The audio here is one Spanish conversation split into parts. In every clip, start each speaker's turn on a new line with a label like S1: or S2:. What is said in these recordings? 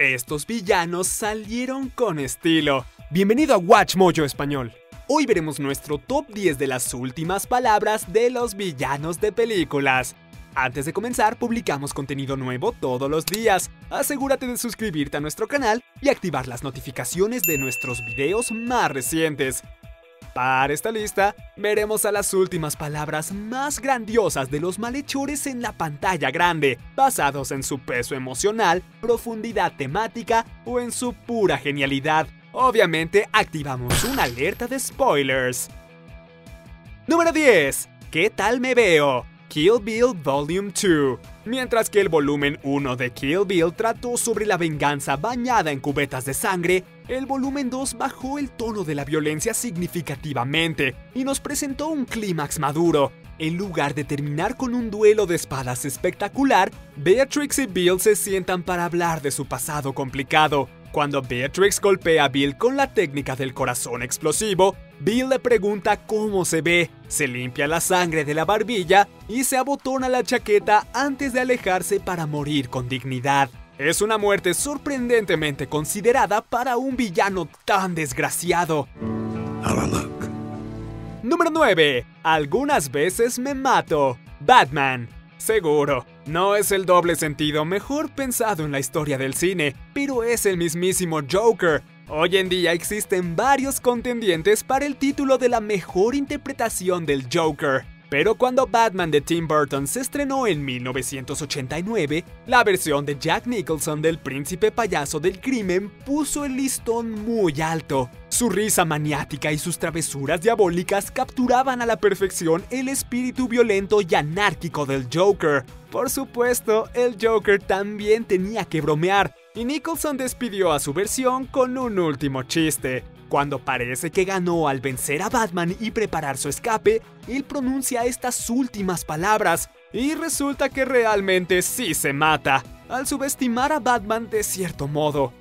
S1: Estos villanos salieron con estilo. Bienvenido a Watch Mojo Español. Hoy veremos nuestro top 10 de las últimas palabras de los villanos de películas. Antes de comenzar, publicamos contenido nuevo todos los días. Asegúrate de suscribirte a nuestro canal y activar las notificaciones de nuestros videos más recientes. Para esta lista, veremos a las últimas palabras más grandiosas de los malhechores en la pantalla grande, basados en su peso emocional, profundidad temática o en su pura genialidad. Obviamente, activamos una alerta de spoilers. Número 10. ¿Qué tal me veo? Kill Bill Volume 2. Mientras que el volumen 1 de Kill Bill trató sobre la venganza bañada en cubetas de sangre, el volumen 2 bajó el tono de la violencia significativamente y nos presentó un clímax maduro. En lugar de terminar con un duelo de espadas espectacular, Beatrix y Bill se sientan para hablar de su pasado complicado. Cuando Beatrix golpea a Bill con la técnica del corazón explosivo, Bill le pregunta cómo se ve, se limpia la sangre de la barbilla y se abotona la chaqueta antes de alejarse para morir con dignidad. Es una muerte sorprendentemente considerada para un villano tan desgraciado. Número 9. Algunas veces me mato. Batman. Seguro, no es el doble sentido mejor pensado en la historia del cine, pero es el mismísimo Joker. Hoy en día existen varios contendientes para el título de la mejor interpretación del Joker. Pero cuando Batman de Tim Burton se estrenó en 1989, la versión de Jack Nicholson del príncipe payaso del crimen puso el listón muy alto. Su risa maniática y sus travesuras diabólicas capturaban a la perfección el espíritu violento y anárquico del Joker. Por supuesto, el Joker también tenía que bromear, y Nicholson despidió a su versión con un último chiste. Cuando parece que ganó al vencer a Batman y preparar su escape, él pronuncia estas últimas palabras, y resulta que realmente sí se mata, al subestimar a Batman de cierto modo.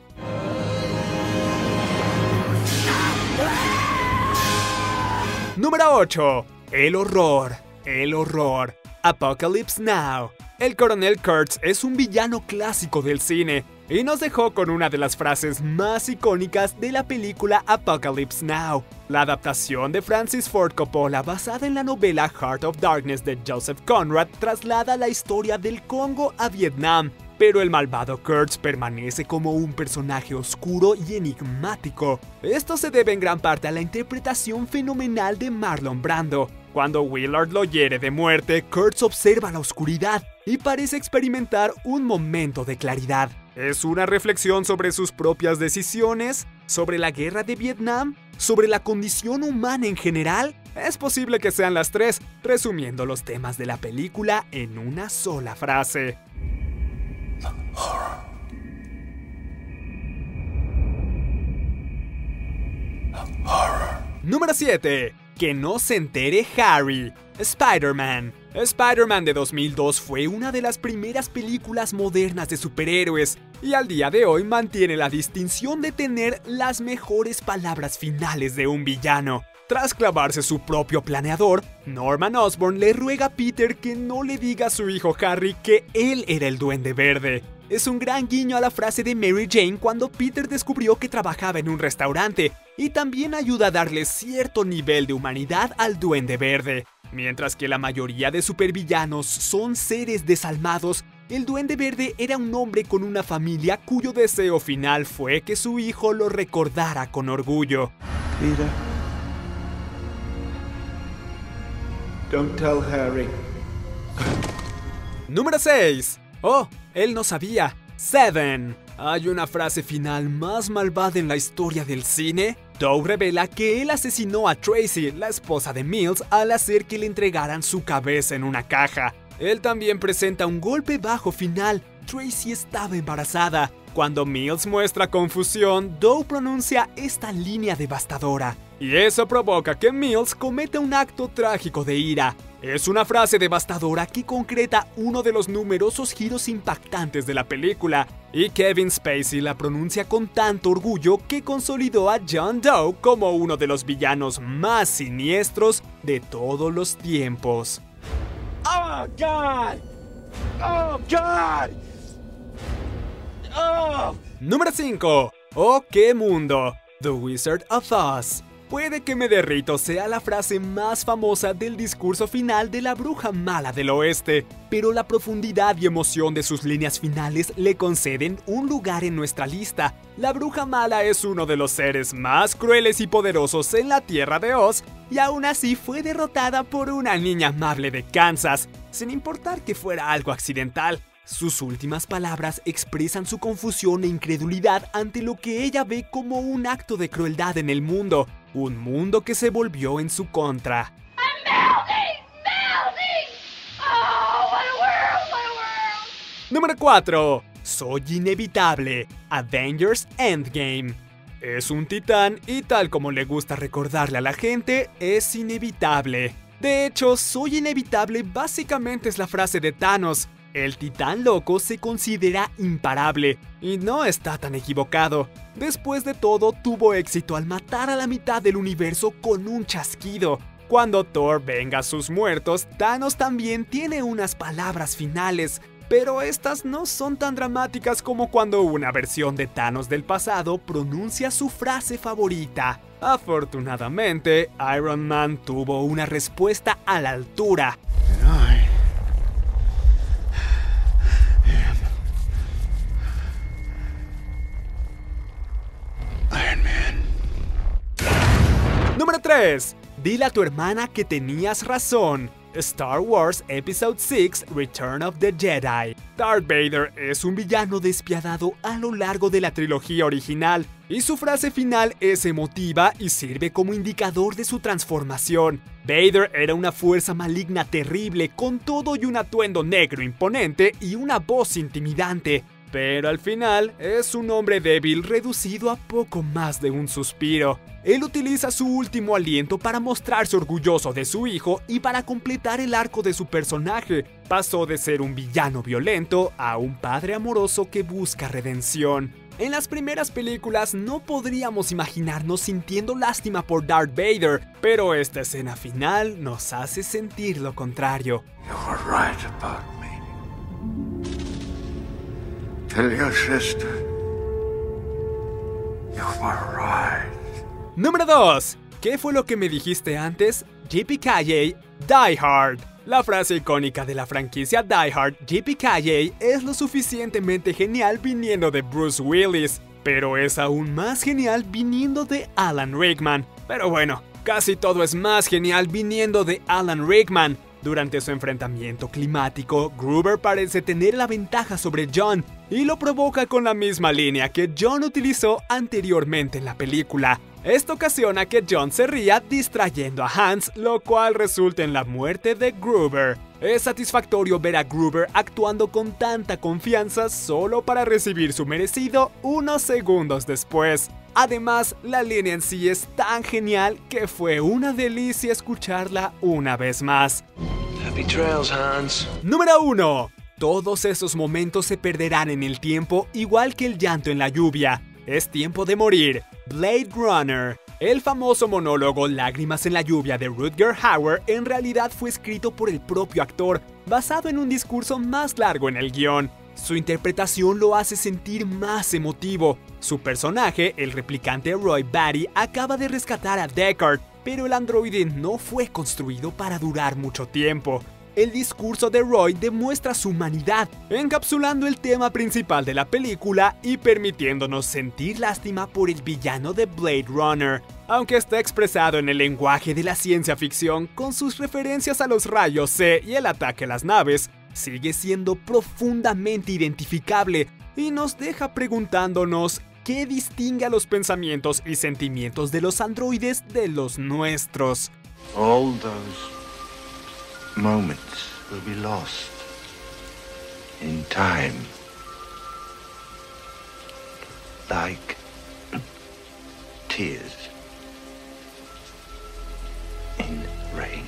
S1: Número 8. El horror. El horror. Apocalypse Now. El coronel Kurtz es un villano clásico del cine y nos dejó con una de las frases más icónicas de la película Apocalypse Now. La adaptación de Francis Ford Coppola basada en la novela Heart of Darkness de Joseph Conrad traslada la historia del Congo a Vietnam, pero el malvado Kurtz permanece como un personaje oscuro y enigmático. Esto se debe en gran parte a la interpretación fenomenal de Marlon Brando. Cuando Willard lo hiere de muerte, Kurtz observa la oscuridad y parece experimentar un momento de claridad. Es una reflexión sobre sus propias decisiones, sobre la guerra de Vietnam, sobre la condición humana en general. Es posible que sean las tres, resumiendo los temas de la película en una sola frase. Número 7. Que no se entere Harry. Spider-Man. Spider-Man de 2002 fue una de las primeras películas modernas de superhéroes y al día de hoy mantiene la distinción de tener las mejores palabras finales de un villano. Tras clavarse su propio planeador, Norman Osborn le ruega a Peter que no le diga a su hijo Harry que él era el Duende Verde. Es un gran guiño a la frase de Mary Jane cuando Peter descubrió que trabajaba en un restaurante, y también ayuda a darle cierto nivel de humanidad al Duende Verde. Mientras que la mayoría de supervillanos son seres desalmados, el Duende Verde era un hombre con una familia cuyo deseo final fue que su hijo lo recordara con orgullo.
S2: Peter, don't tell Harry.
S1: Número 6. Oh, él no sabía. Seven. ¿Hay una frase final más malvada en la historia del cine? Doe revela que él asesinó a Tracy, la esposa de Mills, al hacer que le entregaran su cabeza en una caja. Él también presenta un golpe bajo final. Tracy estaba embarazada. Cuando Mills muestra confusión, Doe pronuncia esta línea devastadora. Y eso provoca que Mills cometa un acto trágico de ira. Es una frase devastadora que concreta uno de los numerosos giros impactantes de la película, y Kevin Spacey la pronuncia con tanto orgullo que consolidó a John Doe como uno de los villanos más siniestros de todos los tiempos.
S2: Oh, God! Oh, God! Oh!
S1: Número 5. ¡Oh, qué mundo! The Wizard of Oz. Puede que me derrito sea la frase más famosa del discurso final de la bruja mala del oeste, pero la profundidad y emoción de sus líneas finales le conceden un lugar en nuestra lista. La bruja mala es uno de los seres más crueles y poderosos en la tierra de Oz, y aún así fue derrotada por una niña amable de Kansas, sin importar que fuera algo accidental. Sus últimas palabras expresan su confusión e incredulidad ante lo que ella ve como un acto de crueldad en el mundo, un mundo que se volvió en su contra. Número 4. Soy inevitable. Avengers Endgame. Es un titán y tal como le gusta recordarle a la gente, es inevitable. De hecho, soy inevitable básicamente es la frase de Thanos. El titán loco se considera imparable, y no está tan equivocado. Después de todo, tuvo éxito al matar a la mitad del universo con un chasquido. Cuando Thor venga a sus muertos, Thanos también tiene unas palabras finales, pero estas no son tan dramáticas como cuando una versión de Thanos del pasado pronuncia su frase favorita. Afortunadamente, Iron Man tuvo una respuesta a la altura. Número 3. Dile a tu hermana que tenías razón. Star Wars Episode VI Return of the Jedi. Darth Vader es un villano despiadado a lo largo de la trilogía original, y su frase final es emotiva y sirve como indicador de su transformación. Vader era una fuerza maligna terrible, con todo y un atuendo negro imponente y una voz intimidante. Pero al final es un hombre débil reducido a poco más de un suspiro. Él utiliza su último aliento para mostrarse orgulloso de su hijo y para completar el arco de su personaje. Pasó de ser un villano violento a un padre amoroso que busca redención. En las primeras películas no podríamos imaginarnos sintiendo lástima por Darth Vader, pero esta escena final nos hace sentir lo contrario.
S2: You're right about me. Tell your sister. You were right.
S1: Número 2. ¿Qué fue lo que me dijiste antes? Yippee-ki-yay, Die Hard. La frase icónica de la franquicia Die Hard, Yippee-ki-yay, es lo suficientemente genial viniendo de Bruce Willis, pero es aún más genial viniendo de Alan Rickman. Pero bueno, casi todo es más genial viniendo de Alan Rickman. Durante su enfrentamiento climático, Gruber parece tener la ventaja sobre John, y lo provoca con la misma línea que John utilizó anteriormente en la película. Esto ocasiona que John se ría distrayendo a Hans, lo cual resulta en la muerte de Gruber. Es satisfactorio ver a Gruber actuando con tanta confianza solo para recibir su merecido unos segundos después. Además, la línea en sí es tan genial que fue una delicia escucharla una vez más.
S3: Happy trails, Hans.
S1: Número 1. Todos esos momentos se perderán en el tiempo, igual que el llanto en la lluvia. Es tiempo de morir. Blade Runner. El famoso monólogo Lágrimas en la lluvia de Rutger Hauer en realidad fue escrito por el propio actor, basado en un discurso más largo en el guión. Su interpretación lo hace sentir más emotivo. Su personaje, el replicante Roy Batty, acaba de rescatar a Deckard, pero el androide no fue construido para durar mucho tiempo. El discurso de Roy demuestra su humanidad, encapsulando el tema principal de la película y permitiéndonos sentir lástima por el villano de Blade Runner. Aunque está expresado en el lenguaje de la ciencia ficción, con sus referencias a los rayos C y el ataque a las naves, sigue siendo profundamente identificable y nos deja preguntándonos qué distingue a los pensamientos y sentimientos de los androides de los nuestros.
S2: All those moments will be lost in time, like tears in rain.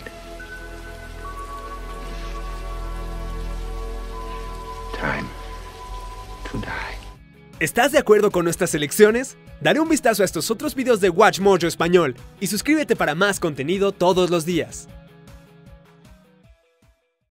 S2: Time to die.
S1: ¿Estás de acuerdo con nuestras selecciones? Daré un vistazo a estos otros videos de Watch Mojo Español y suscríbete para más contenido todos los días.